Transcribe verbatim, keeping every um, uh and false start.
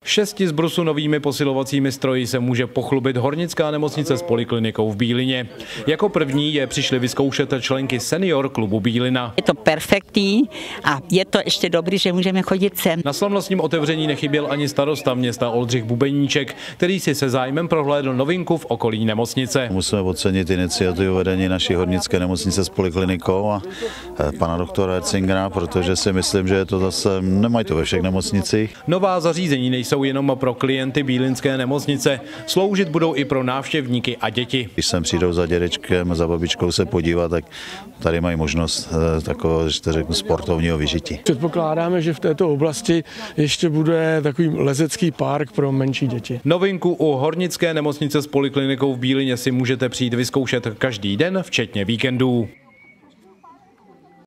Šesti z brusu novými posilovacími stroji se může pochlubit hornická nemocnice s poliklinikou v Bílině. Jako první je přišli vyzkoušet členky senior klubu Bílina. Je to perfektní a je to ještě dobrý, že můžeme chodit sem. Na slavnostním otevření nechyběl ani starosta města Oldřich Bubeníček, který si se zájmem prohlédl novinku v okolí nemocnice. Musíme ocenit iniciativu vedení naší hornické nemocnice s poliklinikou a pana doktora Erzingera, protože si myslím, že je to zase, nemají to ve všech nemocnicích. Nová zařízení nejsou jenom pro klienty bílinské nemocnice, sloužit budou i pro návštěvníky a děti. Když sem přijdou za dědečkem, za babičkou se podívat, tak tady mají možnost takového, že to řeknu, sportovního vyžití. Předpokládáme, že v této oblasti ještě bude takový lezecký park pro menší děti. Novinku u hornické nemocnice s poliklinikou v Bílině si můžete přijít vyzkoušet každý den, včetně víkendů.